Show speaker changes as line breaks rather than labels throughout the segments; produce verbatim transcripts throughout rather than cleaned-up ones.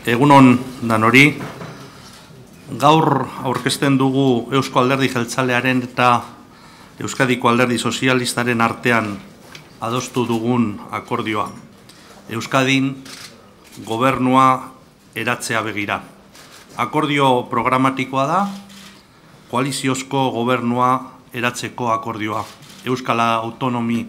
Egunon danori, gaur aurkezten dugu Eusko Alderdi Jeltzalearen eta Euskadiko Alderdi Sozialistaren artean adostu dugun akordioa. Euskadin gobernua eratzea begira. Akordio programatikoa da, koaliziozko gobernua eratzeko akordioa. Euskal Autonomi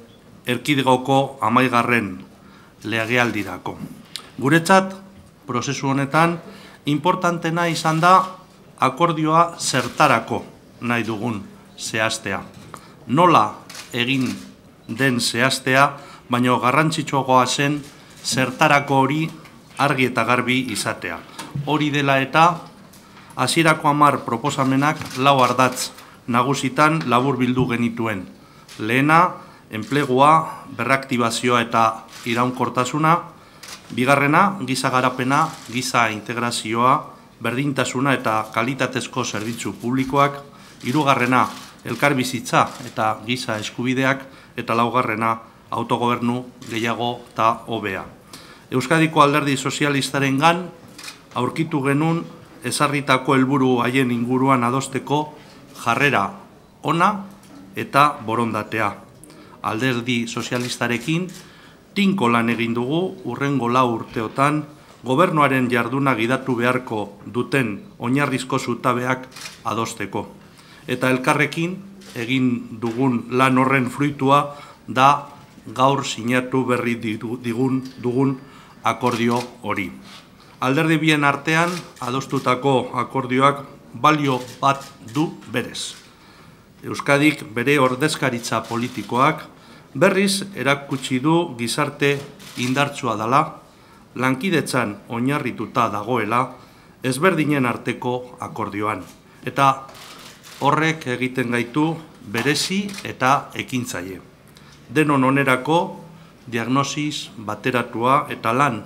Erkidegoko amaigarren legealdirako. Guretzat, prozesu honetan, importantena izan da akordioa zertarako nahi dugun zehaztea. Nola egin den zehaztea, baino garrantzitsuagoa zen zertarako hori argi eta garbi izatea. Hori dela eta hasierako hamar proposamenak lau ardatz nagusitan labur bildu genituen. Lehena, enplegua, berraktibazioa eta iraunkortasuna. Bigarrena, giza garapena, giza integrazioa, berdintasuna eta kalitatezko zerbitzu publikoak. Hirugarrena, elkarbizitza eta giza eskubideak. Eta laugarrena, autogobernu gehiago eta hobea. Euskadiko Alderdi Sozialistaren gan, aurkitu genuen ezarritako helburu haien inguruan adosteko jarrera ona eta borondatea. Alderdi Sozialistarekin tinko lan egin dugu urrengo lau urteotan gobernuaren jarduna gidatu beharko duten oinarrizko zutabeak adosteko. Eta elkarrekin egin dugun lan horren fruitua da gaur sinatu berri digun dugun akordio hori. Alderdi bien artean adostutako akordioak balio bat du berez. Euskadik bere ordezkaritza politikoak berriz erakutsi du gizarte indartsua dela, lankidetzan oinarrituta dagoela, ezberdinen arteko akordioan. Eta horrek egiten gaitu berezi eta ekintzaile. Denon onerako diagnosis bateratua eta lan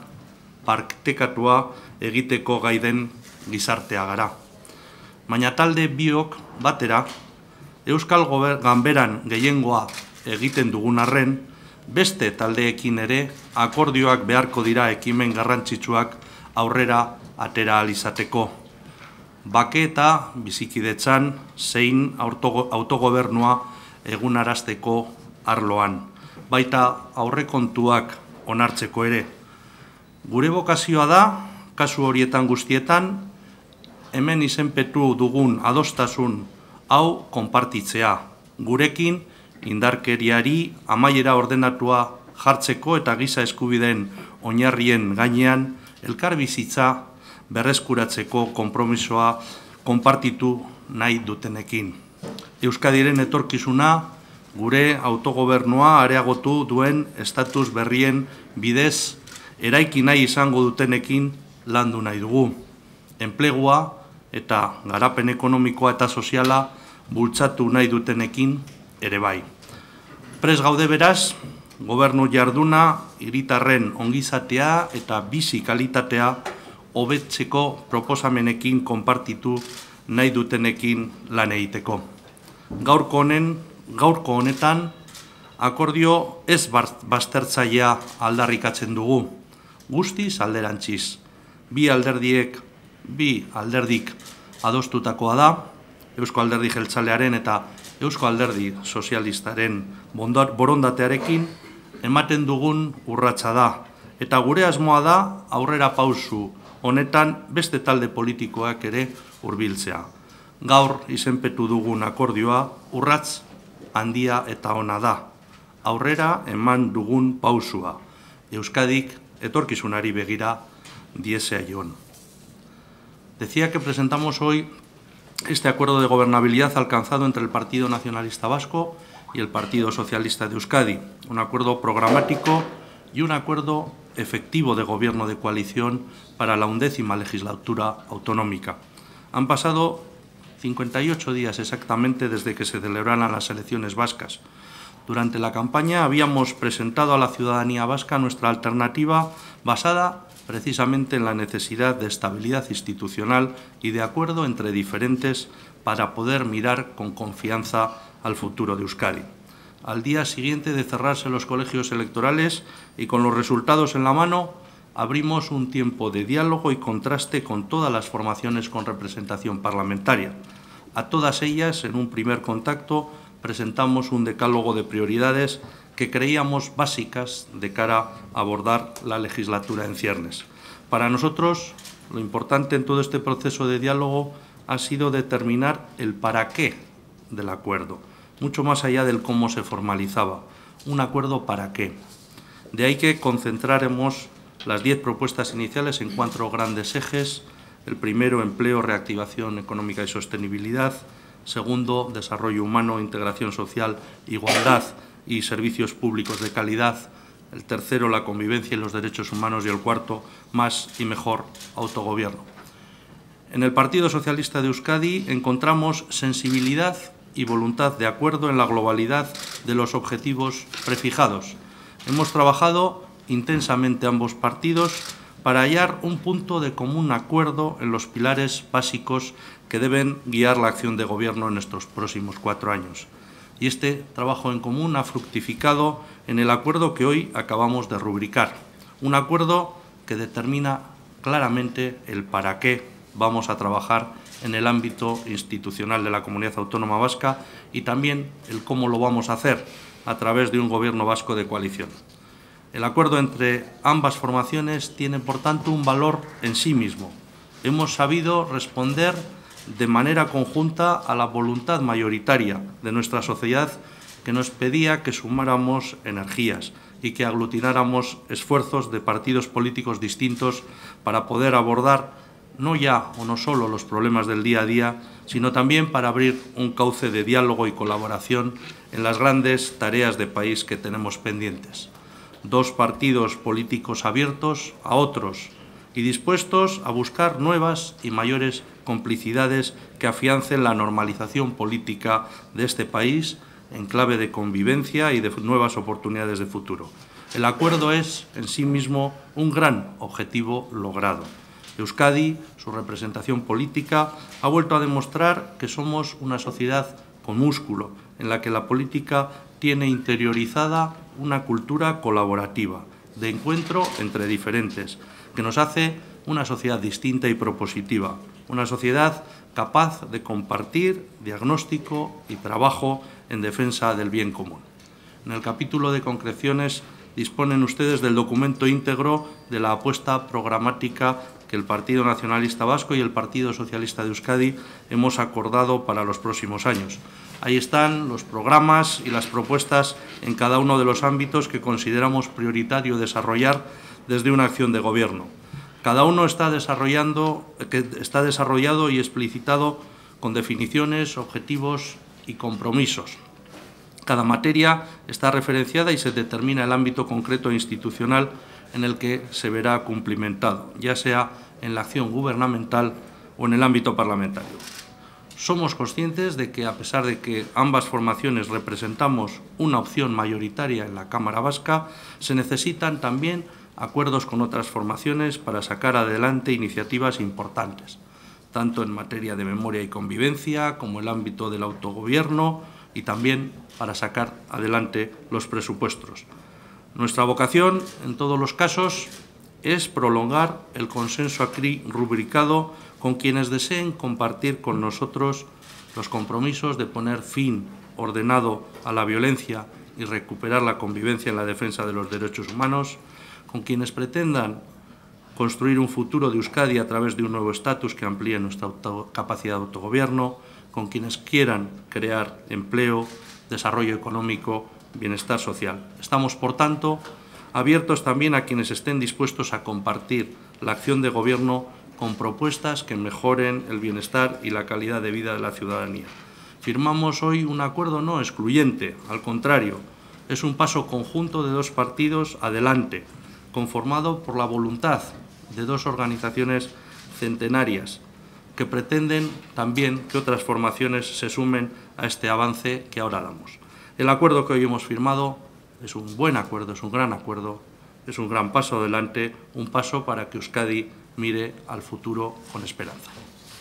partekatua egiteko gaiden gizartea gara. Baina talde biok batera, Euskal Ganberan gehiengoa egiten dugun arren, beste taldeekin ere akordioak beharko dira ekimen garrantzitsuak aurrera atera alizateko. Bake eta bizikidetzan zein autogobernua egunarazteko arloan, baita aurrekontuak onartzeko ere. Gure bokazioa da, kasu horietan guztietan, hemen izenpetu dugun adostasun hau konpartitzea. Gurekin indarkeriari amaiera ordenatua jartzeko eta giza eskubideen oinarrien gainean elkarbizitza berreskuratzeko konpromisoa konpartitu nahi dutenekin. Euskadiren etorkizuna gure autogobernua areagotu duen estatus berrien bidez eraiki nahi izango dutenekin landu nahi dugu. Enplegua eta garapen ekonomikoa eta soziala bultzatu nahi dutenekin ere bai. Prest gaude beraz, gobernu jarduna, hiritarren ongizatea eta bizi kalitatea hobetzeko proposamenekin konpartitu nahi dutenekin lan egiteko. Gaurko honen, gaurko honetan, akordio ez baztertzailea aldarrikatzen dugu. Guztiz alderantziz. Bi alderdiek, bi alderdik adostutakoa da, Eusko Alderdi Jeltzalearen eta Eusko Alderdi Sozialistaren borondatearekin ematen dugun urratsa da. Eta gure asmoa da aurrera pausu honetan beste talde politikoak ere hurbiltzea. Gaur izenpetu dugun akordioa urratz handia eta ona da. Aurrera eman dugun pausua. Euskadik etorkizunari begira diezaion. Decía que presentamos hoy este acuerdo de gobernabilidad alcanzado entre el Partido Nacionalista Vasco y el Partido Socialista de Euskadi, un acuerdo programático y un acuerdo efectivo de gobierno de coalición para la undécima legislatura autonómica. Han pasado cincuenta y ocho días exactamente desde que se celebraran las elecciones vascas. Durante la campaña habíamos presentado a la ciudadanía vasca nuestra alternativa basada precisamente en la necesidad de estabilidad institucional y de acuerdo entre diferentes para poder mirar con confianza al futuro de Euskadi. Al día siguiente de cerrarse los colegios electorales y con los resultados en la mano, abrimos un tiempo de diálogo y contraste con todas las formaciones con representación parlamentaria. A todas ellas, en un primer contacto, presentamos un decálogo de prioridades que creíamos básicas de cara a abordar la legislatura en ciernes. Para nosotros, lo importante en todo este proceso de diálogo ha sido determinar el para qué del acuerdo, mucho más allá del cómo se formalizaba. Un acuerdo para qué. De ahí que concentraremos las diez propuestas iniciales en cuatro grandes ejes. El primero, empleo, reactivación económica y sostenibilidad. Segundo, desarrollo humano, integración social, igualdad y servicios públicos de calidad. El tercero, la convivencia y los derechos humanos. Y el cuarto, más y mejor autogobierno. En el Partido Socialista de Euskadi encontramos sensibilidad y voluntad de acuerdo en la globalidad de los objetivos prefijados. Hemos trabajado intensamente ambos partidos para hallar un punto de común acuerdo en los pilares básicos que deben guiar la acción de Gobierno en estos próximos cuatro años. Y este trabajo en común ha fructificado en el acuerdo que hoy acabamos de rubricar. Un acuerdo que determina claramente el para qué vamos a trabajar en el ámbito institucional de la Comunidad Autónoma Vasca y también el cómo lo vamos a hacer a través de un Gobierno vasco de coalición. El acuerdo entre ambas formaciones tiene, por tanto, un valor en sí mismo. Hemos sabido responder de manera conjunta a la voluntad mayoritaria de nuestra sociedad que nos pedía que sumáramos energías y que aglutináramos esfuerzos de partidos políticos distintos para poder abordar no ya o no solo los problemas del día a día, sino también para abrir un cauce de diálogo y colaboración en las grandes tareas de país que tenemos pendientes. Dos partidos políticos abiertos a otros y dispuestos a buscar nuevas y mayores complicidades que afiancen la normalización política de este país en clave de convivencia y de nuevas oportunidades de futuro. El acuerdo es, en sí mismo, un gran objetivo logrado. Euskadi, su representación política, ha vuelto a demostrar que somos una sociedad con músculo, en la que la política tiene interiorizada una cultura colaborativa, de encuentro entre diferentes, que nos hace una sociedad distinta y propositiva, una sociedad capaz de compartir diagnóstico y trabajo en defensa del bien común. En el capítulo de concreciones disponen ustedes del documento íntegro de la apuesta programática que el Partido Nacionalista Vasco y el Partido Socialista de Euskadi hemos acordado para los próximos años. Ahí están los programas y las propuestas en cada uno de los ámbitos que consideramos prioritario desarrollar desde una acción de Gobierno. Cada uno está desarrollando, que está desarrollado y explicitado con definiciones, objetivos y compromisos. Cada materia está referenciada y se determina el ámbito concreto e institucional en el que se verá cumplimentado, ya sea en la acción gubernamental o en el ámbito parlamentario. Somos conscientes de que, a pesar de que ambas formaciones representamos una opción mayoritaria en la Cámara Vasca, se necesitan también acuerdos con otras formaciones para sacar adelante iniciativas importantes, tanto en materia de memoria y convivencia como en el ámbito del autogobierno y también para sacar adelante los presupuestos. Nuestra vocación, en todos los casos, es prolongar el consenso aquí rubricado con quienes deseen compartir con nosotros los compromisos de poner fin ordenado a la violencia y recuperar la convivencia en la defensa de los derechos humanos, con quienes pretendan construir un futuro de Euskadi a través de un nuevo estatus que amplíe nuestra capacidad de autogobierno, con quienes quieran crear empleo, desarrollo económico, bienestar social. Estamos, por tanto, abiertos también a quienes estén dispuestos a compartir la acción de Gobierno con propuestas que mejoren el bienestar y la calidad de vida de la ciudadanía. Firmamos hoy un acuerdo no excluyente, al contrario, es un paso conjunto de dos partidos adelante, conformado por la voluntad de dos organizaciones centenarias que pretenden también que otras formaciones se sumen a este avance que ahora damos. El acuerdo que hoy hemos firmado es un buen acuerdo, es un gran acuerdo, es un gran paso adelante, un paso para que Euskadi mire al futuro con esperanza.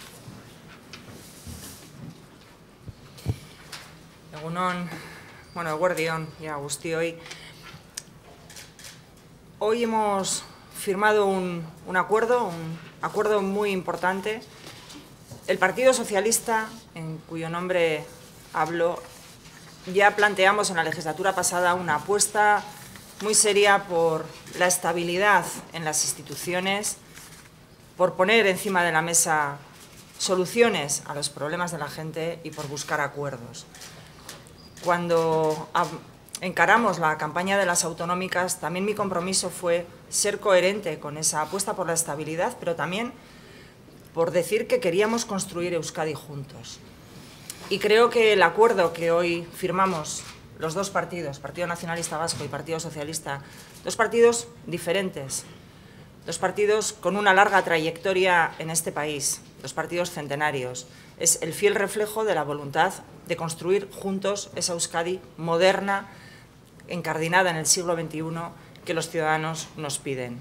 Egunon, bueno, eguerdi on, ya guztioi. Hoy hemos firmado un, un acuerdo, un acuerdo muy importante. El Partido Socialista, en cuyo nombre hablo, ya planteamos en la legislatura pasada una apuesta muy seria por la estabilidad en las instituciones, por poner encima de la mesa soluciones a los problemas de la gente y por buscar acuerdos. Cuando encaramos la campaña de las autonómicas, también mi compromiso fue ser coherente con esa apuesta por la estabilidad, pero también por decir que queríamos construir Euskadi juntos. Y creo que el acuerdo que hoy firmamos los dos partidos, Partido Nacionalista Vasco y Partido Socialista, dos partidos diferentes, dos partidos con una larga trayectoria en este país, dos partidos centenarios, es el fiel reflejo de la voluntad de construir juntos esa Euskadi moderna, encardinada en el siglo veintiuno, que los ciudadanos nos piden.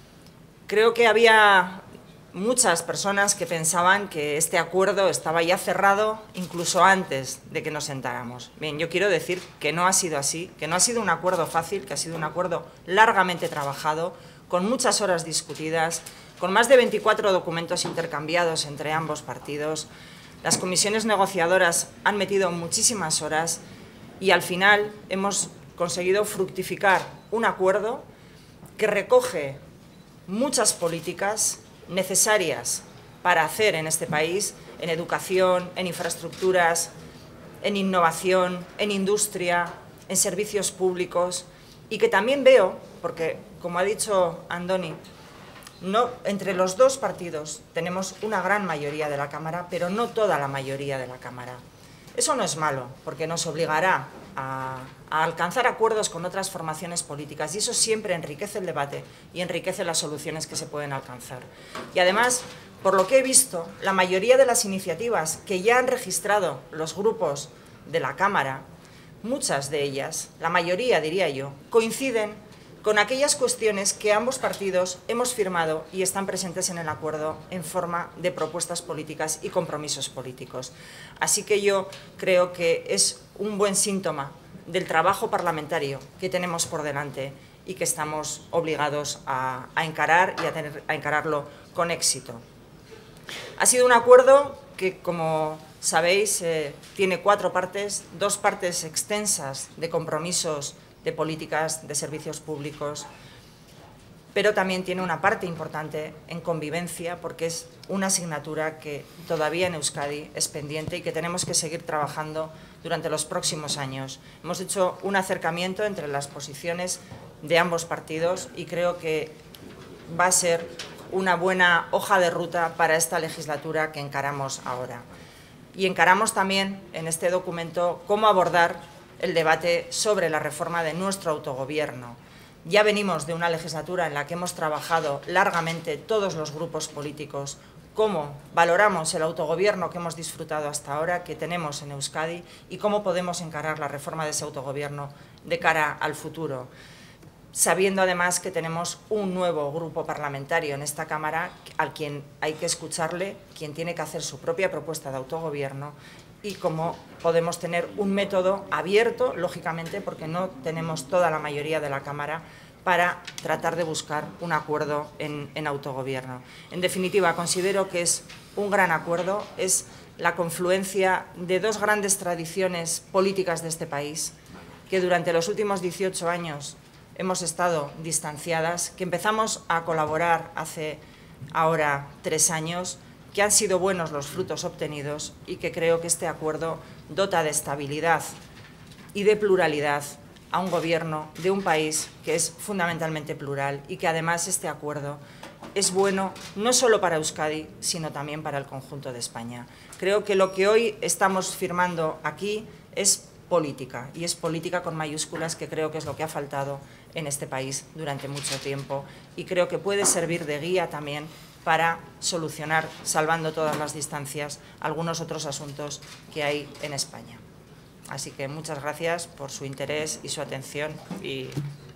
Creo que había muchas personas que pensaban que este acuerdo estaba ya cerrado incluso antes de que nos sentáramos. Bien, yo quiero decir que no ha sido así, que no ha sido un acuerdo fácil, que ha sido un acuerdo largamente trabajado, con muchas horas discutidas, con más de veinticuatro documentos intercambiados entre ambos partidos. Las comisiones negociadoras han metido muchísimas horas y al final hemos conseguido fructificar un acuerdo que recoge muchas políticas necesarias para hacer en este país, en educación, en infraestructuras, en innovación, en industria, en servicios públicos, y que también veo, porque como ha dicho Andoni, no, entre los dos partidos tenemos una gran mayoría de la Cámara, pero no toda la mayoría de la Cámara. Eso no es malo, porque nos obligará a, a alcanzar acuerdos con otras formaciones políticas y eso siempre enriquece el debate y enriquece las soluciones que se pueden alcanzar. Y además, por lo que he visto, la mayoría de las iniciativas que ya han registrado los grupos de la Cámara, muchas de ellas, la mayoría diría yo, coinciden con aquellas cuestiones que ambos partidos hemos firmado y están presentes en el acuerdo en forma de propuestas políticas y compromisos políticos. Así que yo creo que es un buen síntoma del trabajo parlamentario que tenemos por delante y que estamos obligados a, a encarar y a, tener, a encararlo con éxito. Ha sido un acuerdo que, como sabéis, eh, tiene cuatro partes, dos partes extensas de compromisos de políticas, de servicios públicos, pero también tiene una parte importante en convivencia, porque es una asignatura que todavía en Euskadi es pendiente y que tenemos que seguir trabajando durante los próximos años. Hemos hecho un acercamiento entre las posiciones de ambos partidos y creo que va a ser una buena hoja de ruta para esta legislatura que encaramos ahora. Y encaramos también en este documento cómo abordar el debate sobre la reforma de nuestro autogobierno. Ya venimos de una legislatura en la que hemos trabajado largamente todos los grupos políticos cómo valoramos el autogobierno que hemos disfrutado hasta ahora, que tenemos en Euskadi, y cómo podemos encarar la reforma de ese autogobierno de cara al futuro, sabiendo además que tenemos un nuevo grupo parlamentario en esta Cámara al quien hay que escucharle, quien tiene que hacer su propia propuesta de autogobierno, y cómo podemos tener un método abierto, lógicamente, porque no tenemos toda la mayoría de la Cámara, para tratar de buscar un acuerdo en, en autogobierno. En definitiva, considero que es un gran acuerdo, es la confluencia de dos grandes tradiciones políticas de este país, que durante los últimos dieciocho años hemos estado distanciadas, que empezamos a colaborar hace ahora tres años, que han sido buenos los frutos obtenidos y que creo que este acuerdo dota de estabilidad y de pluralidad a un gobierno de un país que es fundamentalmente plural y que además este acuerdo es bueno no solo para Euskadi, sino también para el conjunto de España. Creo que lo que hoy estamos firmando aquí es política, y es política con mayúsculas, que creo que es lo que ha faltado en este país durante mucho tiempo, y creo que puede servir de guía también para solucionar, salvando todas las distancias, algunos otros asuntos que hay en España. Así que muchas gracias por su interés y su atención. Y...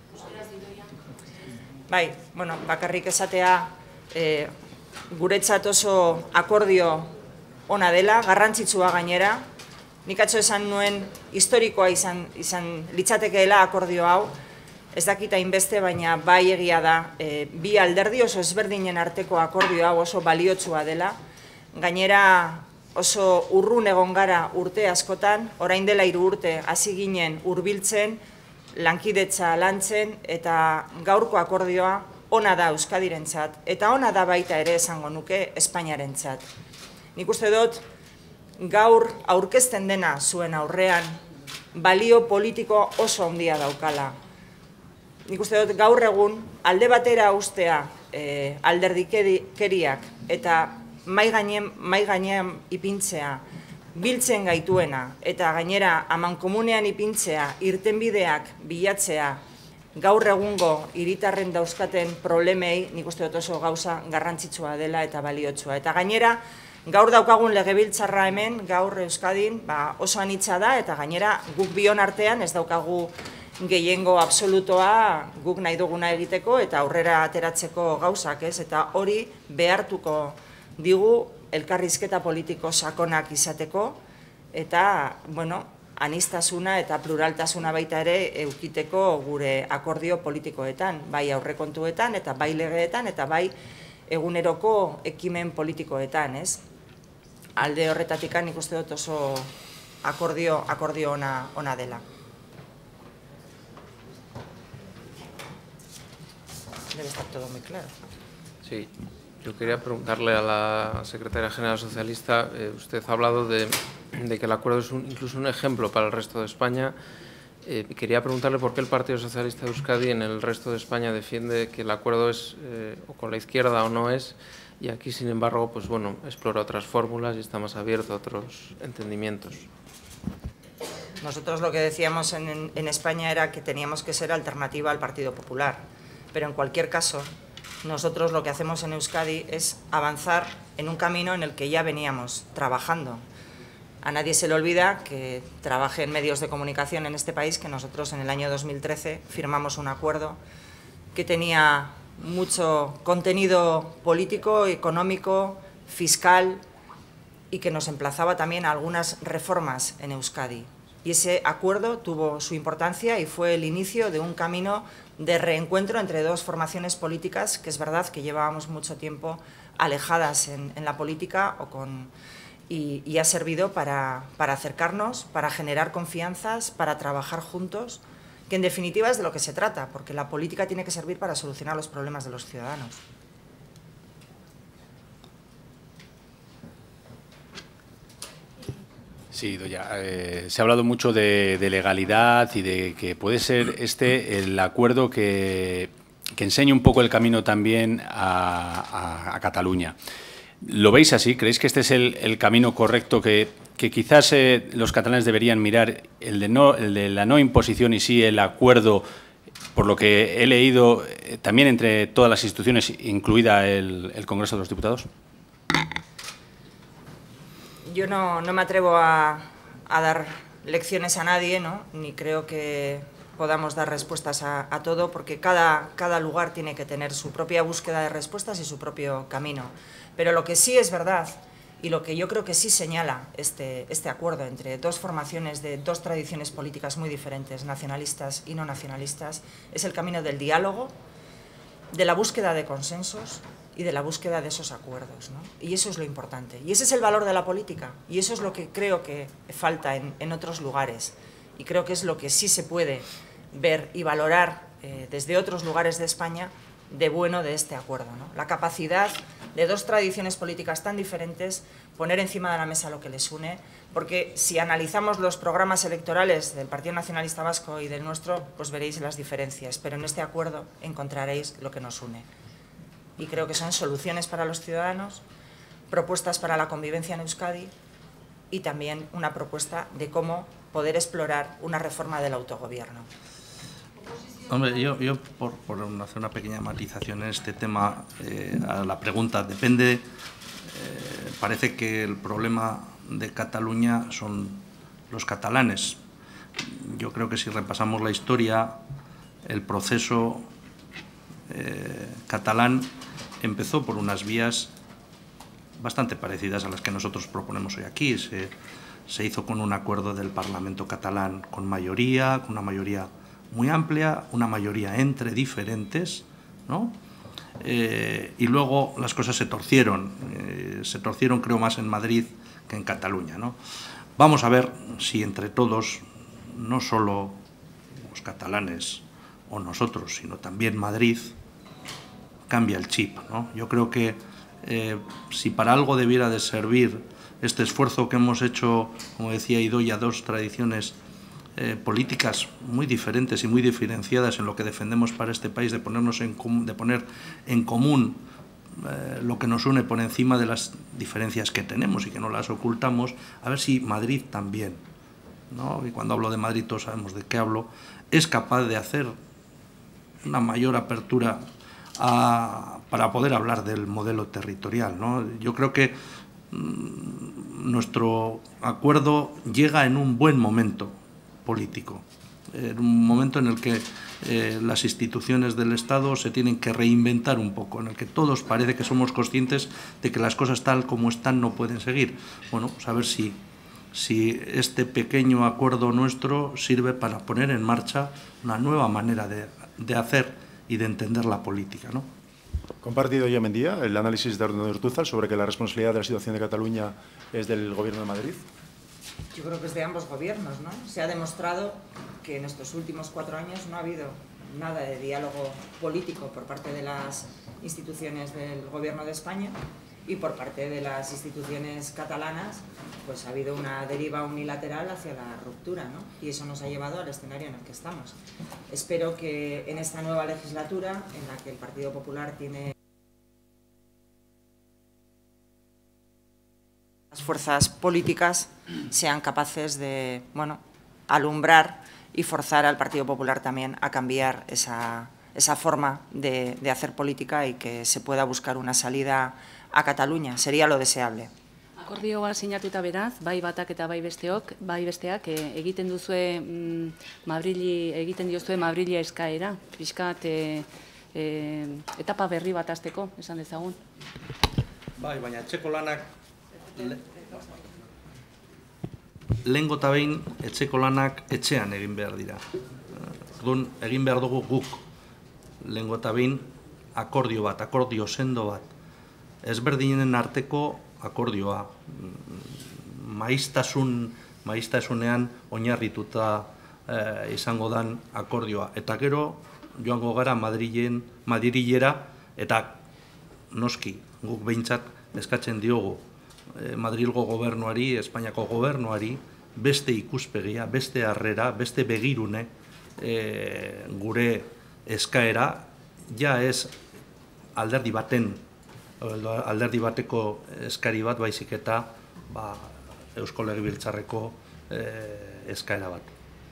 Bai, bueno, bakarrik esatea, eh, guretzat oso akordio ona dela, garrantzitsua gainera. Nik atzo esan nuen historikoa izan, izan litzatekeela akordio hau. Ez dakita inbeste, baina bai egia da, e, bi alderdi oso ezberdinen arteko akordioa oso baliotsua dela. Gainera oso urrun egon gara urte askotan, orain dela hiru urte hasi ginen hurbiltzen, lankidetza lantzen, eta gaurko akordioa ona da Euskadirentzat, eta ona da baita ere esango nuke Espainiarentzat. Nik uste dut, gaur aurkezten dena zuen aurrean, balio politiko oso handia daukala. Nik uste dut gaur egun alde batera ustea e, alderdikeriak eta mai gainean, mai gainean ipintzea, biltzen gaituena eta gainera amankomunean ipintzea, irtenbideak bilatzea, gaur egungo hiritarren dauzkaten problemei nik uste dut oso gauza garrantzitsua dela eta baliotsua. Eta gainera, gaur daukagun legebiltzarra hemen, gaur Euskadin ba, oso anitza da eta gainera guk bion artean ez daukagu gehiengo absolutoa guk nahi duguna egiteko eta aurrera ateratzeko gauzak, ez? Eta hori behartuko digu elkarrizketa politiko sakonak izateko eta, bueno, anistasuna eta pluraltasuna baita ere eukiteko gure akordio politikoetan, bai aurrekontuetan eta bai legeetan eta bai eguneroko ekimen politikoetan, ez? Alde horretatik nik uste dut oso akordio, akordio ona, ona dela. Debe estar todo muy claro.
Sí, yo quería preguntarle a la secretaria general socialista, eh, usted ha hablado de, de que el acuerdo es un, incluso un ejemplo para el resto de España. Eh, quería preguntarle por qué el Partido Socialista de Euskadi en el resto de España defiende que el acuerdo es eh, o con la izquierda o no es, y aquí, sin embargo, pues bueno, explora otras fórmulas y está más abierto a otros entendimientos.
Nosotros lo que decíamos en, en España era que teníamos que ser alternativa al Partido Popular. Pero en cualquier caso, nosotros lo que hacemos en Euskadi es avanzar en un camino en el que ya veníamos trabajando. A nadie se le olvida que trabaje en medios de comunicación en este país, que nosotros en el año dos mil trece firmamos un acuerdo que tenía mucho contenido político, económico, fiscal y que nos emplazaba también a algunas reformas en Euskadi. Y ese acuerdo tuvo su importancia y fue el inicio de un camino de reencuentro entre dos formaciones políticas que es verdad que llevábamos mucho tiempo alejadas en, en la política o con, y, y ha servido para, para acercarnos, para generar confianzas, para trabajar juntos, que en definitiva es de lo que se trata, porque la política tiene que servir para solucionar los problemas de los ciudadanos.
Sí, Doña, eh, se ha hablado mucho de, de legalidad y de que puede ser este el acuerdo que, que enseñe un poco el camino también a, a, a Cataluña. ¿Lo veis así? ¿Creéis que este es el, el camino correcto que, que quizás eh, los catalanes deberían mirar, el de, no, el de la no imposición y sí el acuerdo, por lo que he leído, eh, también entre todas las instituciones, incluida el, el Congreso de los Diputados?
Yo no, no me atrevo a, a dar lecciones a nadie, ¿no? Ni creo que podamos dar respuestas a, a todo, porque cada, cada lugar tiene que tener su propia búsqueda de respuestas y su propio camino. Pero lo que sí es verdad, y lo que yo creo que sí señala este, este acuerdo entre dos formaciones de dos tradiciones políticas muy diferentes, nacionalistas y no nacionalistas, es el camino del diálogo, de la búsqueda de consensos y de la búsqueda de esos acuerdos, ¿no? Y eso es lo importante. Y ese es el valor de la política. Y eso es lo que creo que falta en, en otros lugares. Y creo que es lo que sí se puede ver y valorar eh, desde otros lugares de España de bueno de este acuerdo, ¿no? La capacidad de dos tradiciones políticas tan diferentes, poner encima de la mesa lo que les une, porque si analizamos los programas electorales del Partido Nacionalista Vasco y del nuestro, pues veréis las diferencias. Pero en este acuerdo encontraréis lo que nos une. Y creo que son soluciones para los ciudadanos, propuestas para la convivencia en Euskadi y también una propuesta de cómo poder explorar una reforma del autogobierno.
Hombre, yo, yo por, por hacer una pequeña matización en este tema, eh, a la pregunta, depende, eh, parece que el problema de Cataluña son los catalanes. Yo creo que si repasamos la historia, el proceso eh, catalán empezó por unas vías bastante parecidas a las que nosotros proponemos hoy aquí. Se, se hizo con un acuerdo del Parlamento catalán con mayoría, con una mayoría muy amplia, una mayoría entre diferentes, ¿no? Eh, y luego las cosas se torcieron, eh, se torcieron creo más en Madrid que en Cataluña, ¿no? Vamos a ver si entre todos, no solo los catalanes o nosotros, sino también Madrid, cambia el chip, ¿no? Yo creo que eh, si para algo debiera de servir este esfuerzo que hemos hecho, como decía Idoia, dos tradiciones eh, políticas muy diferentes y muy diferenciadas en lo que defendemos para este país, de, ponernos en, de poner en común eh, lo que nos une por encima de las diferencias que tenemos y que no las ocultamos, a ver si Madrid también, ¿no? Y cuando hablo de Madrid todos sabemos de qué hablo, es capaz de hacer una mayor apertura a, para poder hablar del modelo territorial, ¿no? Yo creo que mmm, nuestro acuerdo llega en un buen momento político, en un momento en el que eh, las instituciones del Estado se tienen que reinventar un poco, en el que todos parece que somos conscientes de que las cosas tal como están no pueden seguir. Bueno, pues a ver si, si este pequeño acuerdo nuestro sirve para poner en marcha una nueva manera de, de hacer y de entender la política, ¿no?
Compartido ya Mendía el análisis de Ortúzar sobre que la responsabilidad de la situación de Cataluña es del Gobierno de Madrid.
Yo creo que es de ambos gobiernos, ¿no? Se ha demostrado que en estos últimos cuatro años no ha habido nada de diálogo político por parte de las instituciones del Gobierno de España y por parte de las instituciones catalanas, pues ha habido una deriva unilateral hacia la ruptura, ¿no? Y eso nos ha llevado al escenario en el que estamos. Espero que en esta nueva legislatura, en la que el Partido Popular tiene las fuerzas políticas, sean capaces de, bueno, alumbrar y forzar al Partido Popular también a cambiar esa, esa forma de, de hacer política y que se pueda buscar una salida a Cataluña. Sería lo deseable.
Akordioa sinatuta beraz, bai batak eta bai besteok, bai besteak e, egiten duzue mm, Madrili, egiten diozue Madrilia eskaera, pixkat e, e, etapa berri bat hasteko, esan dezagun.
Bai, baina etxeko lanak le, lehengo eta behin etxeko lanak etxean egin behar dira. Orduan, egin behar dugu guk lehengo eta behin akordio bat, akordio sendo bat. Ezberdinen arteko akordioa, maiztasun, maiztasunean oinarrituta eh, izango dan akordioa. Eta gero joango gara Madrilen, Madrilera, eta noski guk behintzat eskatzen diogu eh, Madrilgo gobernuari, Espainiako gobernuari, beste ikuspegia, beste harrera, beste begirune eh, gure eskaera, ja ez alderdi baten, alderdi bateko eskari bat, baizik eta ba, Eusko Legebiltzarreko eh, eskaera bat.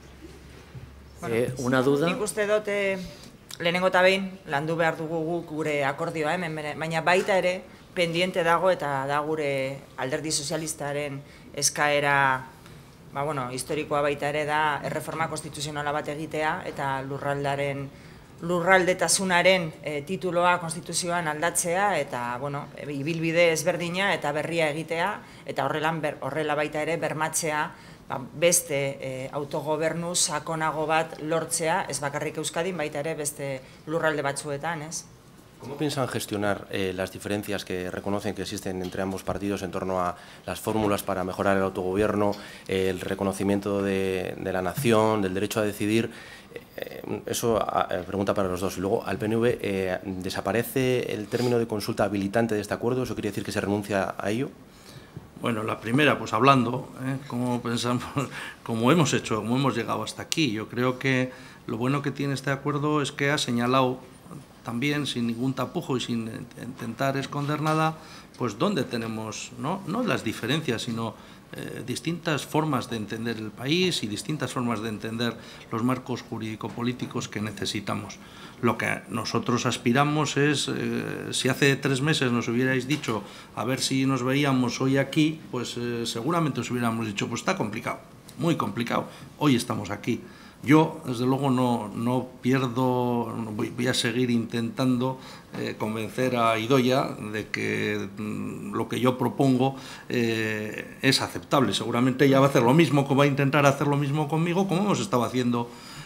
Bueno, eh, una duda.
Nik uste dute lehenengo eta behin landu behar dugu guk gure akordioa hemen, baina baita ere pendiente dago eta da gure alderdi sozialistaren eskaera, ba, bueno, historikoa baita ere da erreforma konstituzionala bat egitea eta lurraldaren lurraldetasunaren e, tituloa konstituzioan aldatzea eta, bueno, ibilbide ezberdina eta berria egitea eta horrelan ber, horrela baita ere bermatzea ba, beste e, autogobernu sakonago bat lortzea, ez bakarrik Euskadin baita ere beste lurralde batzuetan, ez?
¿Cómo piensan gestionar eh, las diferencias que reconocen que existen entre ambos partidos en torno a las fórmulas para mejorar el autogobierno, eh, el reconocimiento de, de la nación, del derecho a decidir? Eh, eso eh, pregunta para los dos. Y luego, al P N V, eh, ¿desaparece el término de consulta habilitante de este acuerdo? ¿Eso quiere decir que se renuncia a ello?
Bueno, la primera, pues hablando, ¿eh? como pensamos, como hemos hecho, como hemos llegado hasta aquí. Yo creo que lo bueno que tiene este acuerdo es que ha señalado también, sin ningún tapujo y sin intentar esconder nada, pues dónde tenemos, no, no las diferencias, sino eh, distintas formas de entender el país y distintas formas de entender los marcos jurídico-políticos que necesitamos. Lo que nosotros aspiramos es, eh, si hace tres meses nos hubierais dicho a ver si nos veíamos hoy aquí, pues eh, seguramente os hubiéramos dicho, pues está complicado, muy complicado, hoy estamos aquí. Yo, desde luego, no, no pierdo, voy, voy a seguir intentando eh, convencer a Idoia de que mm, lo que yo propongo eh, es aceptable. Seguramente ella va a hacer lo mismo, va a intentar hacer lo mismo conmigo, como hemos estado haciendo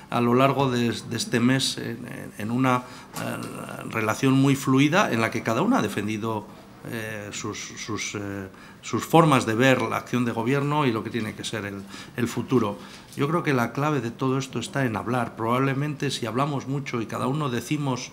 a lo largo de, de este mes en, en una eh, relación muy fluida en la que cada una ha defendido eh, sus, sus, eh, sus formas de ver la acción de gobierno y lo que tiene que ser el, el futuro. Yo creo que la clave de todo esto está en hablar. Probablemente si hablamos mucho y cada uno decimos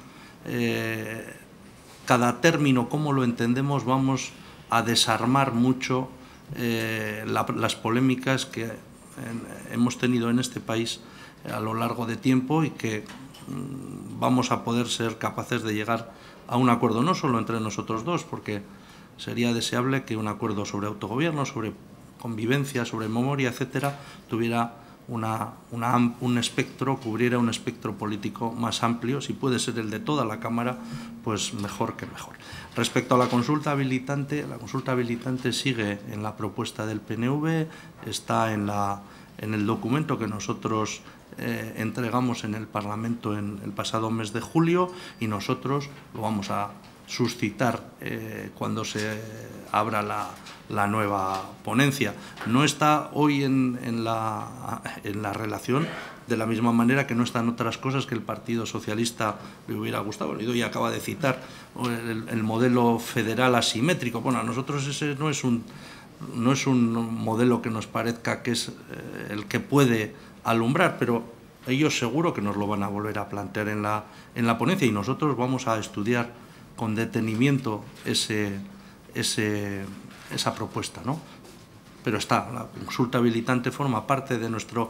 eh, cada término cómo lo entendemos, vamos a desarmar mucho eh, la, las polémicas que en, hemos tenido en este país a lo largo de tiempo y que mmm, vamos a poder ser capaces de llegar a un acuerdo, no solo entre nosotros dos, porque sería deseable que un acuerdo sobre autogobierno, sobre convivencia, sobre memoria, etcétera, tuviera una, una, un espectro, cubriera un espectro político más amplio. Si puede ser el de toda la Cámara, pues mejor que mejor. Respecto a la consulta habilitante, la consulta habilitante sigue en la propuesta del P N V, está en, la, en el documento que nosotros eh, entregamos en el Parlamento en el pasado mes de julio y nosotros lo vamos a suscitar eh, cuando se abra la, la nueva ponencia. No está hoy en, en, la, en la relación de la misma manera que no están otras cosas que el Partido Socialista le hubiera gustado. Y acaba de citar el, el modelo federal asimétrico. Bueno, a nosotros ese no es un, no es un modelo que nos parezca que es eh, el que puede alumbrar, pero ellos seguro que nos lo van a volver a plantear en la, en la ponencia y nosotros vamos a estudiar con detenimiento ese, ese, esa propuesta, ¿no? Pero está, la consulta habilitante forma parte de nuestro,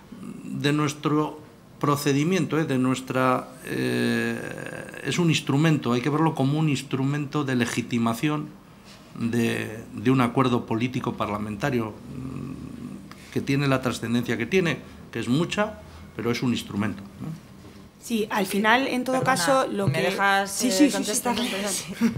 de nuestro procedimiento, ¿eh? de nuestra, eh, es un instrumento, hay que verlo como un instrumento de legitimación de, de un acuerdo político parlamentario que tiene la trascendencia que tiene, que es mucha, pero es un instrumento, ¿no?
Sí, al final, en todo
Perdona,
caso, lo
¿me
que...
dejas
sí,
eh,
sí,
contestar?
sí, sí, sí.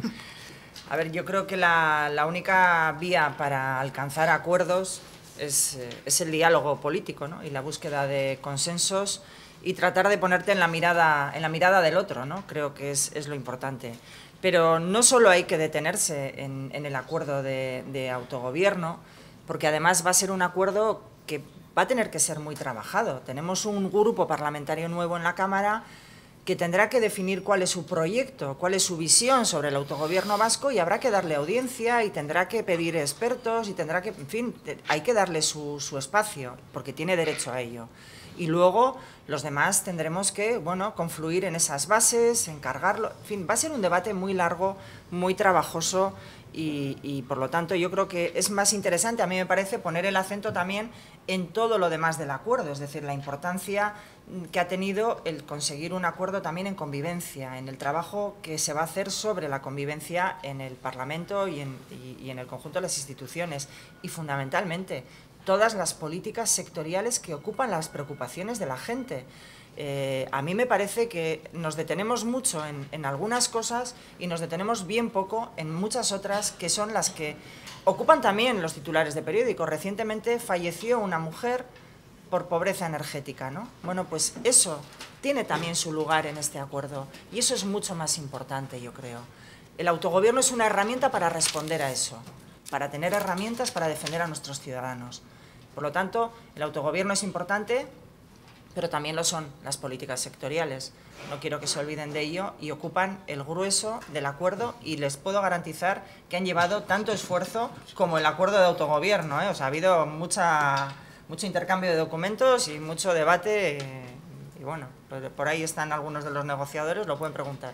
A ver, yo creo que la, la única vía para alcanzar acuerdos es, eh, es el diálogo político, ¿no? Y la búsqueda de consensos y tratar de ponerte en la mirada, en la mirada del otro, ¿no? Creo que es, es lo importante. Pero no solo hay que detenerse en, en el acuerdo de, de autogobierno, porque además va a ser un acuerdo que va a tener que ser muy trabajado. Tenemos un grupo parlamentario nuevo en la Cámara que tendrá que definir cuál es su proyecto, cuál es su visión sobre el autogobierno vasco y habrá que darle audiencia y tendrá que pedir expertos y tendrá que, en fin, hay que darle su, su espacio porque tiene derecho a ello. Y luego los demás tendremos que, bueno, confluir en esas bases, encargarlo, en fin, va a ser un debate muy largo, muy trabajoso. Y, y, por lo tanto, yo creo que es más interesante, a mí me parece, poner el acento también en todo lo demás del acuerdo, es decir, la importancia que ha tenido el conseguir un acuerdo también en convivencia, en el trabajo que se va a hacer sobre la convivencia en el Parlamento y en, y, y en el conjunto de las instituciones. Y, fundamentalmente, todas las políticas sectoriales que ocupan las preocupaciones de la gente. Eh, a mí me parece que nos detenemos mucho en, en algunas cosas y nos detenemos bien poco en muchas otras que son las que ocupan también los titulares de periódicos. Recientemente falleció una mujer por pobreza energética, ¿no? Bueno, pues eso tiene también su lugar en este acuerdo y eso es mucho más importante, yo creo. El autogobierno es una herramienta para responder a eso, para tener herramientas para defender a nuestros ciudadanos. Por lo tanto, el autogobierno es importante, pero también lo son las políticas sectoriales. No quiero que se olviden de ello y ocupan el grueso del acuerdo y les puedo garantizar que han llevado tanto esfuerzo como el acuerdo de autogobierno, ¿eh? O sea, ha habido mucha, mucho intercambio de documentos y mucho debate eh, y bueno, por ahí están algunos de los negociadores, lo pueden preguntar.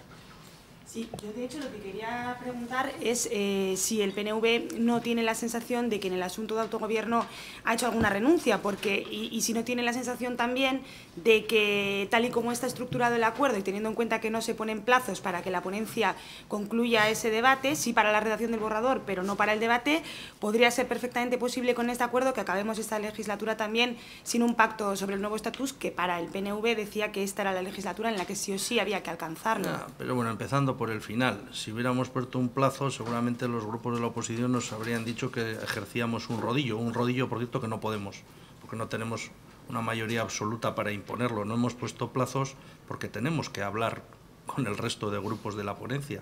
Sí, yo de hecho lo que quería preguntar es eh, si el P N V no tiene la sensación de que en el asunto de autogobierno ha hecho alguna renuncia, porque y, y si no tiene la sensación también de que tal y como está estructurado el acuerdo y teniendo en cuenta que no se ponen plazos para que la ponencia concluya ese debate, sí para la redacción del borrador, pero no para el debate, podría ser perfectamente posible con este acuerdo que acabemos esta legislatura también sin un pacto sobre el nuevo estatus, que para el P N V decía que esta era la legislatura en la que sí o sí había que alcanzarlo.
No, pero bueno, empezando por el final. Si hubiéramos puesto un plazo, seguramente los grupos de la oposición nos habrían dicho que ejercíamos un rodillo, un rodillo, por cierto, que no podemos, porque no tenemos una mayoría absoluta para imponerlo. No hemos puesto plazos porque tenemos que hablar con el resto de grupos de la ponencia.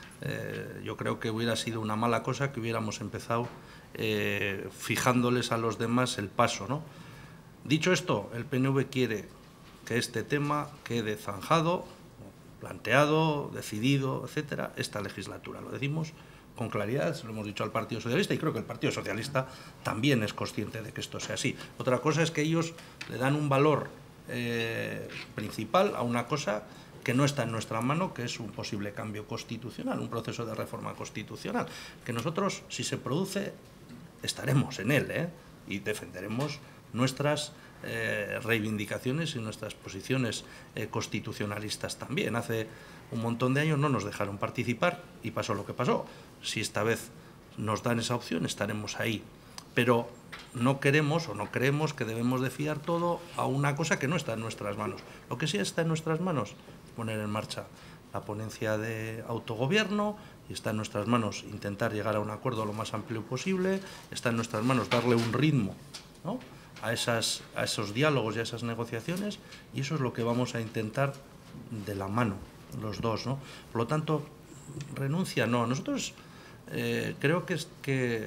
Eh, yo creo que hubiera sido una mala cosa que hubiéramos empezado eh, fijándoles a los demás el paso, ¿no? Dicho esto, el P N V quiere que este tema quede zanjado, planteado, decidido, etcétera, esta legislatura. Lo decimos con claridad, se lo hemos dicho al Partido Socialista y creo que el Partido Socialista también es consciente de que esto sea así. Otra cosa es que ellos le dan un valor eh, principal a una cosa que no está en nuestra mano, que es un posible cambio constitucional, un proceso de reforma constitucional, que nosotros, si se produce, estaremos en él, ¿eh? Y defenderemos nuestras eh, reivindicaciones y nuestras posiciones eh, constitucionalistas también. Hace un montón de años no nos dejaron participar y pasó lo que pasó. Si esta vez nos dan esa opción, estaremos ahí. Pero no queremos o no creemos que debemos de fiar todo a una cosa que no está en nuestras manos. Lo que sí está en nuestras manos es poner en marcha la ponencia de autogobierno, y está en nuestras manos intentar llegar a un acuerdo lo más amplio posible, está en nuestras manos darle un ritmo, ¿no?, a, esas, a esos diálogos y a esas negociaciones, y eso es lo que vamos a intentar de la mano, los dos, ¿no? Por lo tanto, renuncia no. Nosotros eh, creo que, es, que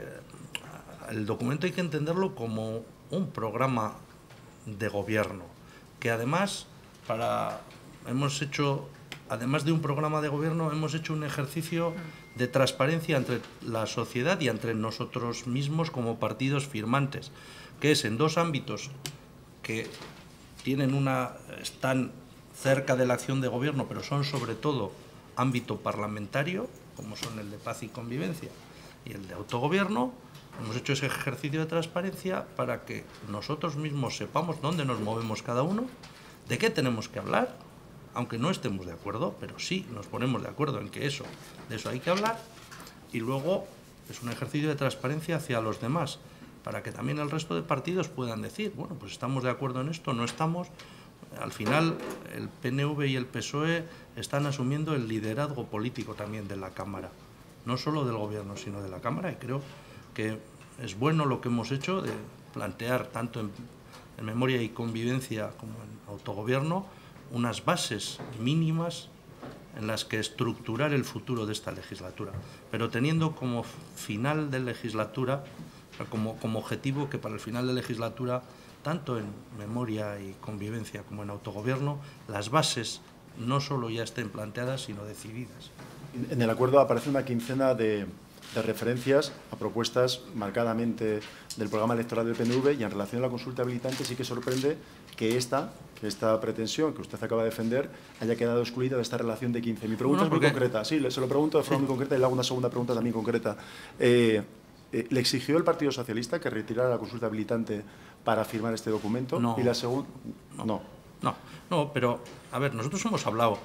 el documento hay que entenderlo como un programa de gobierno, que además, para, hemos hecho... Además de un programa de gobierno, hemos hecho un ejercicio de transparencia entre la sociedad y entre nosotros mismos como partidos firmantes, que es en dos ámbitos que tienen una, están cerca de la acción de gobierno, pero son sobre todo ámbito parlamentario, como son el de paz y convivencia y el de autogobierno. Hemos hecho ese ejercicio de transparencia para que nosotros mismos sepamos dónde nos movemos cada uno, de qué tenemos que hablar, aunque no estemos de acuerdo, pero sí nos ponemos de acuerdo en que eso, de eso hay que hablar, y luego es un ejercicio de transparencia hacia los demás, para que también el resto de partidos puedan decir, bueno, pues estamos de acuerdo en esto, no estamos. Al final, el P N V y el P S O E están asumiendo el liderazgo político también de la Cámara, no solo del Gobierno, sino de la Cámara, y creo que es bueno lo que hemos hecho de plantear, tanto en, en memoria y convivencia como en autogobierno, unas bases mínimas en las que estructurar el futuro de esta legislatura, pero teniendo como final de legislatura, como, como objetivo que para el final de legislatura, tanto en memoria y convivencia como en autogobierno, las bases no solo ya estén planteadas, sino decididas.
En el acuerdo aparece una quincena de, de referencias a propuestas marcadamente del programa electoral del P N V, y en relación a la consulta habilitante sí que sorprende que esta, que esta pretensión que usted acaba de defender haya quedado excluida de esta relación de quince. Mi pregunta bueno, es muy concreta, sí, se lo pregunto de forma sí. muy concreta y le hago una segunda pregunta también concreta. Eh, eh, ¿Le exigió el Partido Socialista que retirara la consulta habilitante para firmar este documento?
No.
Y la segunda,
no.
no.
No, no, pero, a ver, nosotros hemos hablado,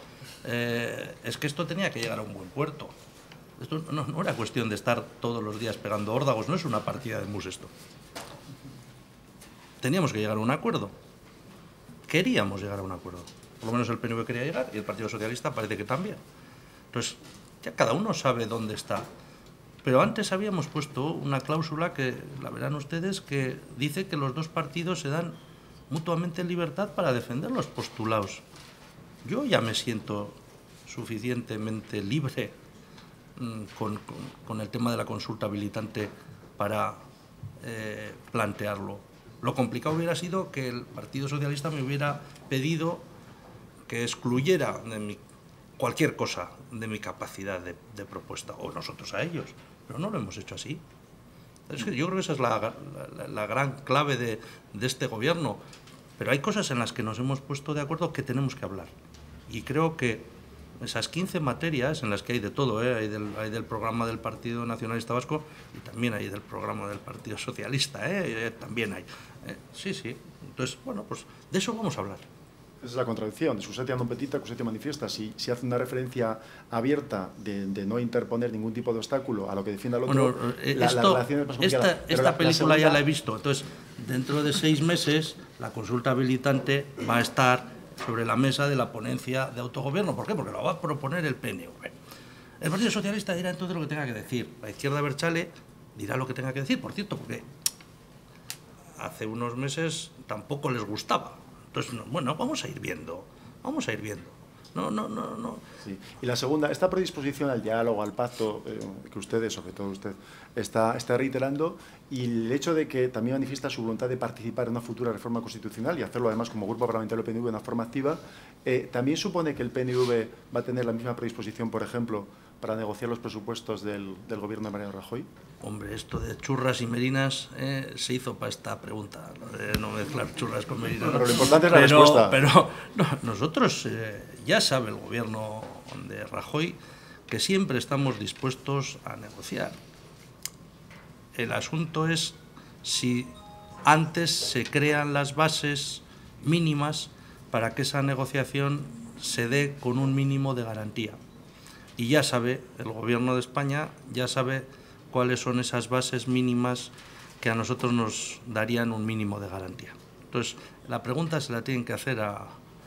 eh, es que esto tenía que llegar a un buen puerto. Esto no, no era cuestión de estar todos los días pegando órdagos, no es una partida de mus esto. Teníamos que llegar a un acuerdo. Queríamos llegar a un acuerdo. Por lo menos el P N V quería llegar y el Partido Socialista parece que también. Entonces, ya cada uno sabe dónde está. Pero antes habíamos puesto una cláusula que, la verán ustedes, que dice que los dos partidos se dan mutuamente libertad para defender los postulados. Yo ya me siento suficientemente libre mmm, con, con, con el tema de la consulta habilitante para eh, plantearlo. Lo complicado hubiera sido que el Partido Socialista me hubiera pedido que excluyera de mi, cualquier cosa de mi capacidad de, de propuesta, o nosotros a ellos, pero no lo hemos hecho así. Es que yo creo que esa es la, la, la gran clave de, de este gobierno, pero hay cosas en las que nos hemos puesto de acuerdo que tenemos que hablar, y creo que esas quince materias en las que hay de todo, ¿eh? hay, del, hay del programa del Partido Nacionalista Vasco y también hay del programa del Partido Socialista, ¿eh? Eh, también hay. Eh, sí, sí. Entonces, bueno, pues de eso vamos a hablar.
Esa es la contradicción. Discusión non petita, discusión manifiesta. Si, si hace una referencia abierta de, de no interponer ningún tipo de obstáculo a lo que defienda el otro,
bueno, eh,
la,
esto,
la relación es más
Esta, esta la, película
la segunda...
ya la he visto. Entonces, dentro de seis meses, la consulta habilitante va a estar sobre la mesa de la ponencia de autogobierno. ¿Por qué? Porque lo va a proponer el P N V. El Partido Socialista dirá entonces lo que tenga que decir. La izquierda abertzale dirá lo que tenga que decir, por cierto, porque hace unos meses tampoco les gustaba. Entonces, bueno, vamos a ir viendo, vamos a ir viendo. No, no, no, no.
Sí. Y la segunda, esta predisposición al diálogo, al pacto, eh, que ustedes, sobre todo usted, está, está reiterando, y el hecho de que también manifiesta su voluntad de participar en una futura reforma constitucional y hacerlo además como grupo parlamentario del P N V de una forma activa, eh, ¿también supone que el P N V va a tener la misma predisposición, por ejemplo, para negociar los presupuestos del, del Gobierno de Mariano Rajoy?
Hombre, esto de churras y merinas eh, se hizo para esta pregunta, lo de no mezclar churras con merinas.
Pero lo importante es la
pero,
respuesta.
Pero no, nosotros, eh, ya sabe el Gobierno de Rajoy, que siempre estamos dispuestos a negociar. El asunto es si antes se crean las bases mínimas para que esa negociación se dé con un mínimo de garantía. Y ya sabe, el Gobierno de España ya sabe cuáles son esas bases mínimas que a nosotros nos darían un mínimo de garantía. Entonces, la pregunta se la tienen que hacer a,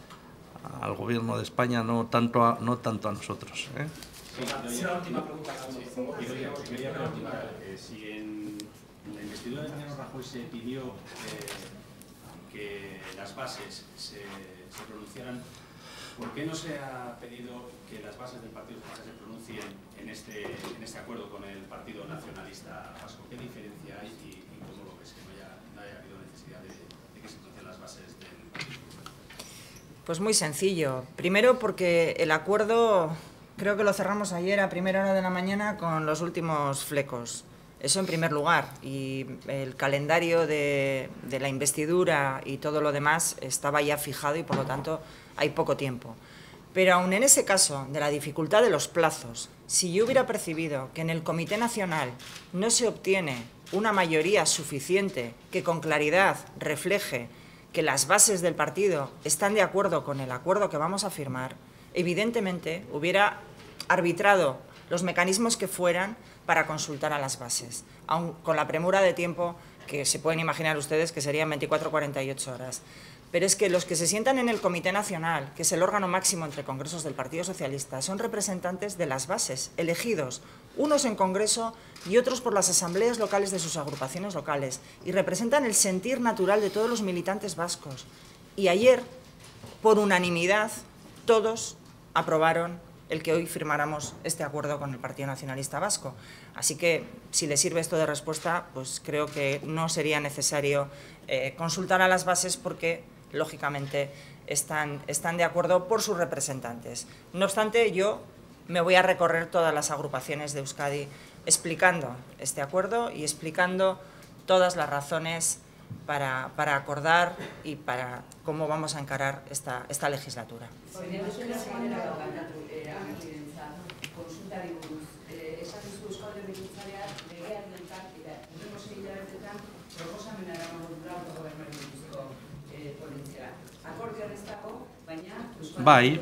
a, al Gobierno de España, no tanto a, no tanto a nosotros, ¿eh?
Sí, una última pregunta. Quería preguntar eh, si en la investidura de Mariano Rajoy se pidió eh, que las bases se, se pronunciaran, ¿por qué no se ha pedido que las bases del Partido Socialista se pronuncien en este, en este acuerdo con el Partido Nacionalista Vasco? ¿Qué diferencia hay y, y cómo lo ves que no haya, no haya habido necesidad de, de que se pronuncien las bases del partido?
Pues muy sencillo. Primero porque el acuerdo creo que lo cerramos ayer a primera hora de la mañana con los últimos flecos. Eso en primer lugar. Y el calendario de, de la investidura y todo lo demás estaba ya fijado y por lo tanto hay poco tiempo. Pero aun en ese caso de la dificultad de los plazos, si yo hubiera percibido que en el Comité Nacional no se obtiene una mayoría suficiente que con claridad refleje que las bases del partido están de acuerdo con el acuerdo que vamos a firmar, evidentemente hubiera arbitrado los mecanismos que fueran para consultar a las bases, aun con la premura de tiempo que se pueden imaginar ustedes que serían veinticuatro a cuarenta y ocho horas. Pero es que los que se sientan en el Comité Nacional, que es el órgano máximo entre congresos del Partido Socialista, son representantes de las bases, elegidos, unos en Congreso y otros por las asambleas locales de sus agrupaciones locales, y representan el sentir natural de todos los militantes vascos. Y ayer, por unanimidad, todos aprobaron el que hoy firmáramos este acuerdo con el Partido Nacionalista Vasco. Así que, si le sirve esto de respuesta, pues creo que no sería necesario eh, consultar a las bases porque, lógicamente, están, están de acuerdo por sus representantes. No obstante, yo me voy a recorrer todas las agrupaciones de Euskadi explicando este acuerdo y explicando todas las razones para, para acordar y para cómo vamos a encarar esta, esta legislatura.
Bai,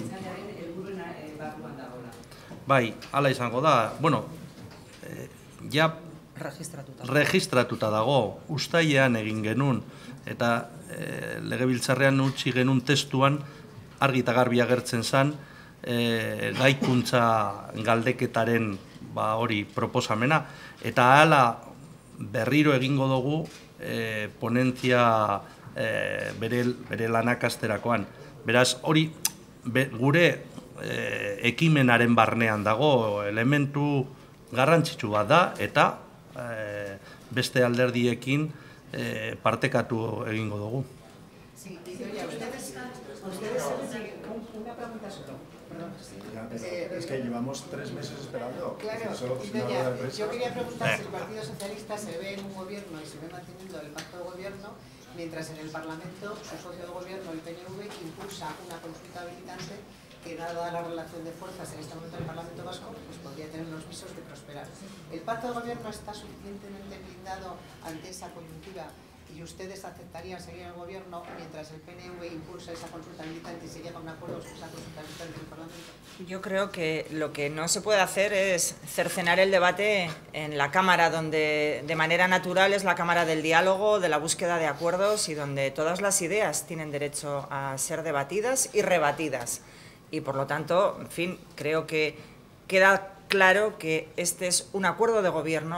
bai, hala izango da. Bueno, eh, ja
registratuta.
registratuta dago, uztailean egin genuen, eta eh, legebiltzarrean utzi genuen testuan argi eta garbi agertzen zen eh, gaikuntza galdeketaren ba, hori proposamena, eta hala berriro egingo dugu eh, ponentzia eh, bere, bere lanak asterakoan. Beraz, hori be, gure eh, ekimenaren barnean dago elementu garrantzitsu bat da, eta eh, beste alderdiekin eh, partekatu egingo dugu.
Sí, ustedes, ustedes, una pregunta solo. Perdón.
Eh, es que llevamos tres meses esperando.
Claro,
Eso,
Idoia, yo quería preguntar si el Partido Socialista se ve en un gobierno y se ve manteniendo el pacto de gobierno, mientras en el Parlamento su socio de gobierno, el P N V, impulsa una consulta habilitante que, dada la relación de fuerzas en este momento del Parlamento Vasco, pues podría tener unos visos de prosperar. ¿El pacto de gobierno está suficientemente blindado ante esa coyuntura y ustedes aceptarían seguir en el gobierno mientras el P N V impulsa esa consulta habilitante y se llega a un acuerdo sobre esa consulta habilitante en el Parlamento?
Yo creo que lo que no se puede hacer es cercenar el debate en la Cámara, donde de manera natural es la Cámara del diálogo, de la búsqueda de acuerdos y donde todas las ideas tienen derecho a ser debatidas y rebatidas. Y por lo tanto, en fin, creo que queda claro que este es un acuerdo de gobierno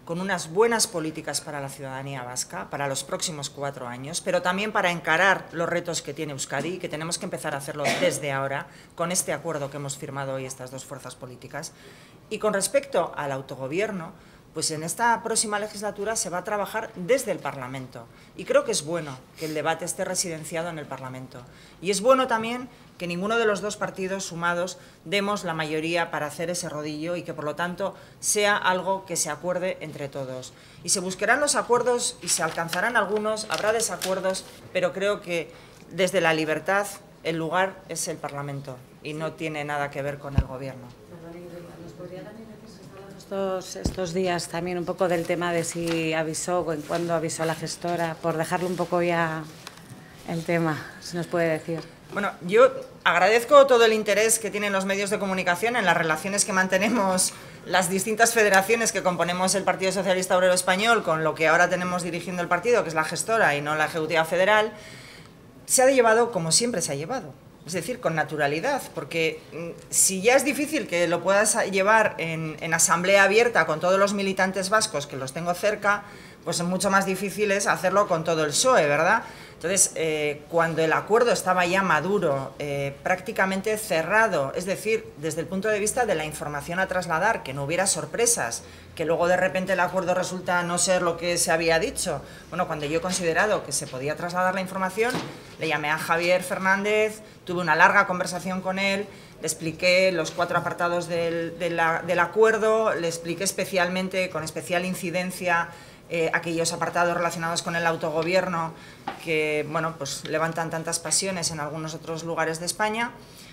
con unas buenas políticas para la ciudadanía vasca, para los próximos cuatro años, pero también para encarar los retos que tiene Euskadi y que tenemos que empezar a hacerlo desde ahora, con este acuerdo que hemos firmado hoy estas dos fuerzas políticas. Y con respecto al autogobierno, pues en esta próxima legislatura se va a trabajar desde el Parlamento. Y creo que es bueno que el debate esté residenciado en el Parlamento. Y es bueno también que ninguno de los dos partidos sumados demos la mayoría para hacer ese rodillo y que, por lo tanto, sea algo que se acuerde entre todos. Y se buscarán los acuerdos y se alcanzarán algunos, habrá desacuerdos, pero creo que desde la libertad el lugar es el Parlamento y no tiene nada que ver con el Gobierno.
¿Nos podría también estos, estos días también un poco del tema de si avisó o en cuándo avisó la gestora, por dejarlo un poco ya el tema, si nos puede decir?
Bueno, yo agradezco todo el interés que tienen los medios de comunicación en las relaciones que mantenemos las distintas federaciones que componemos el Partido Socialista Obrero Español con lo que ahora tenemos dirigiendo el partido, que es la gestora y no la Ejecutiva Federal. Se ha llevado como siempre se ha llevado, es decir, con naturalidad, porque si ya es difícil que lo puedas llevar en, en asamblea abierta con todos los militantes vascos, que los tengo cerca, pues es mucho más difícil es hacerlo con todo el P S O E, ¿verdad? Entonces, eh, cuando el acuerdo estaba ya maduro, eh, prácticamente cerrado, es decir, desde el punto de vista de la información a trasladar, que no hubiera sorpresas, que luego de repente el acuerdo resulta no ser lo que se había dicho. Bueno, cuando yo he considerado que se podía trasladar la información, le llamé a Javier Fernández, tuve una larga conversación con él, le expliqué los cuatro apartados del, de la, del acuerdo, le expliqué especialmente, con especial incidencia, Eh, aquellos apartados relacionados con el autogobierno que, bueno, pues levantan tantas pasiones en algunos otros lugares de España.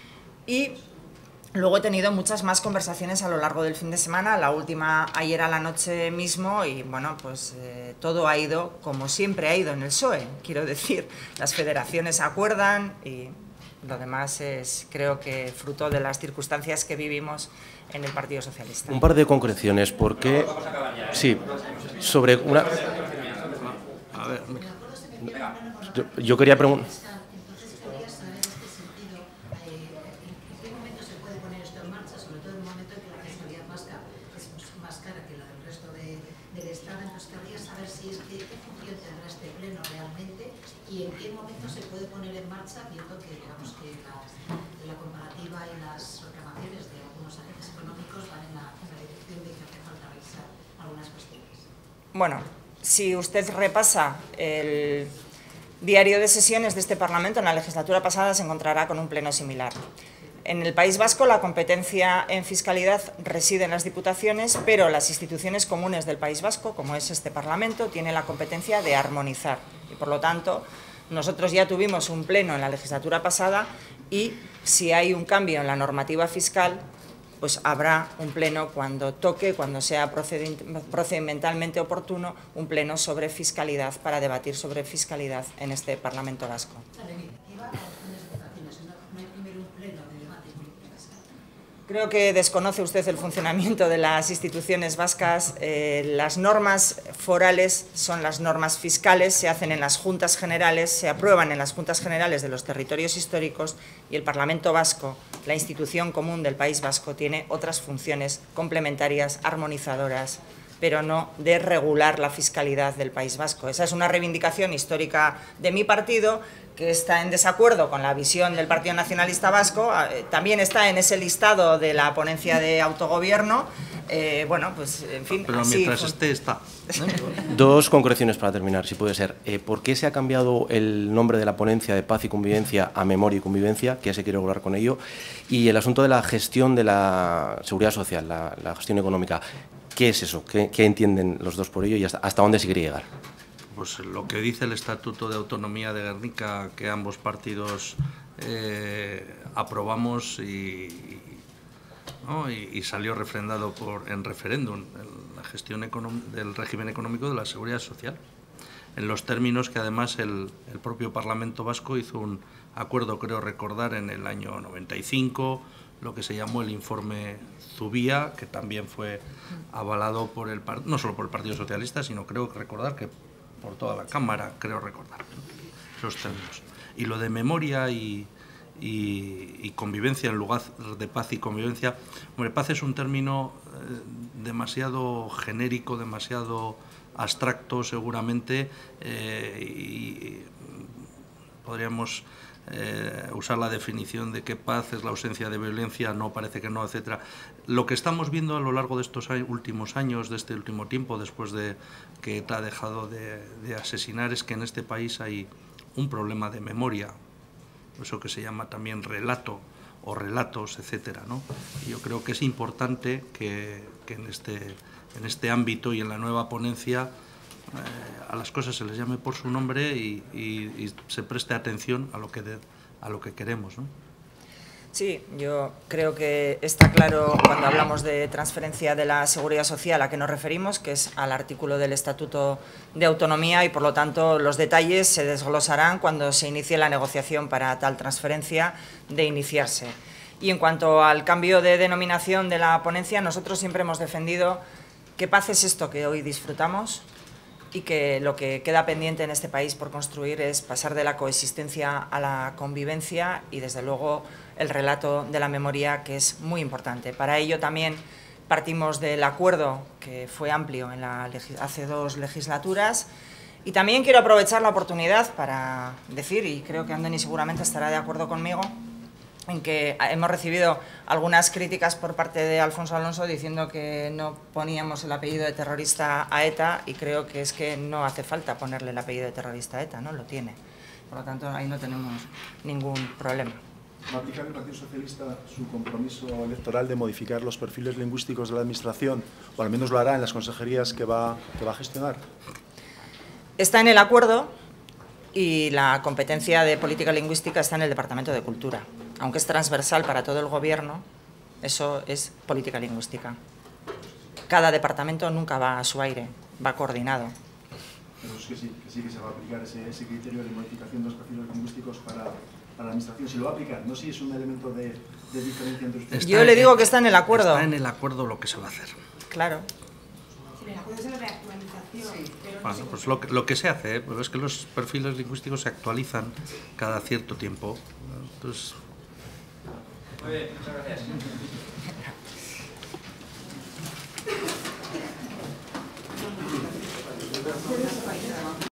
Y luego he tenido muchas más conversaciones a lo largo del fin de semana, la última ayer a la noche mismo, y bueno, pues eh, todo ha ido como siempre ha ido en el P S O E, quiero decir, las federaciones acuerdan y lo demás es, creo que, fruto de las circunstancias que vivimos en el Partido Socialista.
Un par de concreciones, porque sí, sobre una.
A ver.
Yo, yo quería preguntar.
¿Y en qué momento se puede poner en marcha, viendo que, digamos, que la, la comparativa y las reclamaciones de algunos agentes económicos van en la, en la dirección de que hace falta revisar algunas cuestiones?
Bueno, si usted repasa el diario de sesiones de este Parlamento, en la legislatura pasada se encontrará con un pleno similar. En el País Vasco la competencia en fiscalidad reside en las diputaciones, pero las instituciones comunes del País Vasco, como es este Parlamento, tienen la competencia de armonizar. Y por lo tanto, nosotros ya tuvimos un pleno en la legislatura pasada y si hay un cambio en la normativa fiscal, pues habrá un pleno cuando toque, cuando sea procedimentalmente oportuno, un pleno sobre fiscalidad para debatir sobre fiscalidad en este Parlamento Vasco. Creo que desconoce usted el funcionamiento de las instituciones vascas. Eh, las normas forales son las normas fiscales, se hacen en las Juntas Generales, se aprueban en las Juntas Generales de los territorios históricos y el Parlamento Vasco, la institución común del País Vasco, tiene otras funciones complementarias, armonizadoras, pero no de regular la fiscalidad del País Vasco. Esa es una reivindicación histórica de mi partido, que está en desacuerdo con la visión del Partido Nacionalista Vasco, eh, también está en ese listado de la ponencia de autogobierno. Eh, bueno, pues, en fin...
Pero
así
mientras
fue.
esté, está.
Dos concreciones para terminar, si puede ser. Eh, ¿Por qué se ha cambiado el nombre de la ponencia de paz y convivencia a memoria y convivencia, que ya se quiere regular con ello? Y el asunto de la gestión de la seguridad social, la, la gestión económica. ¿Qué es eso? ¿Qué, qué entienden los dos por ello y hasta, hasta dónde se quiere llegar?
Pues lo que dice el Estatuto de Autonomía de Gernika, que ambos partidos eh, aprobamos y, ¿no? y, y salió refrendado por, en referéndum, la gestión del régimen económico de la seguridad social, en los términos que además el, el propio Parlamento Vasco hizo un acuerdo, creo recordar, en el año noventa y cinco, lo que se llamó el informe Zubia, que también fue avalado por el no solo por el Partido Socialista, sino creo recordar que por toda la Cámara, creo recordar, esos términos. Y lo de memoria y, y, y convivencia en lugar de paz y convivencia. Hombre, paz es un término eh, demasiado genérico, demasiado abstracto seguramente, eh, y podríamos eh, usar la definición de que paz es la ausencia de violencia, no, parece que no, etcétera. Lo que estamos viendo a lo largo de estos últimos años, de este último tiempo, después de que ETA ha dejado de, de asesinar, es que en este país hay un problema de memoria, eso que se llama también relato o relatos, etcétera, ¿no? Y yo creo que es importante que, que en, este, en este ámbito y en la nueva ponencia eh, a las cosas se les llame por su nombre y, y, y se preste atención a lo que, de, a lo que queremos, ¿no?
Sí, yo creo que está claro cuando hablamos de transferencia de la Seguridad Social a qué nos referimos, que es al artículo del Estatuto de Autonomía, y por lo tanto los detalles se desglosarán cuando se inicie la negociación para tal transferencia de iniciarse. Y en cuanto al cambio de denominación de la ponencia, nosotros siempre hemos defendido que paz es esto que hoy disfrutamos y que lo que queda pendiente en este país por construir es pasar de la coexistencia a la convivencia y, desde luego, el relato de la memoria, que es muy importante. Para ello también partimos del acuerdo que fue amplio en la, hace dos legislaturas, y también quiero aprovechar la oportunidad para decir, y creo que Andoni seguramente estará de acuerdo conmigo, en que hemos recibido algunas críticas por parte de Alfonso Alonso diciendo que no poníamos el apellido de terrorista a ETA, y creo que es que no hace falta ponerle el apellido de terrorista a ETA, no lo tiene. Por lo tanto, ahí no tenemos ningún problema.
¿Va a aplicar el Partido Socialista su compromiso electoral de modificar los perfiles lingüísticos de la Administración, o al menos lo hará en las consejerías que va, que va a gestionar?
Está en el acuerdo, y la competencia de política lingüística está en el Departamento de Cultura. Aunque es transversal para todo el Gobierno, eso es política lingüística. Cada departamento nunca va a su aire, va coordinado.
Pero es que sí, que sí que se va a aplicar ese, ese criterio de modificación de los perfiles lingüísticos para, para la Administración. Si lo va a aplicar, no si es un elemento de, de diferencia entre ustedes.
Yo le digo que está en el acuerdo.
Está en el acuerdo lo que se va a hacer.
Claro.
Sí, el acuerdo es la reactualización. Sí. Pero
Bueno,
no
pues lo que, lo que se hace, ¿eh? Pues es que los perfiles lingüísticos se actualizan cada cierto tiempo. Entonces,
muy bien, muchas gracias.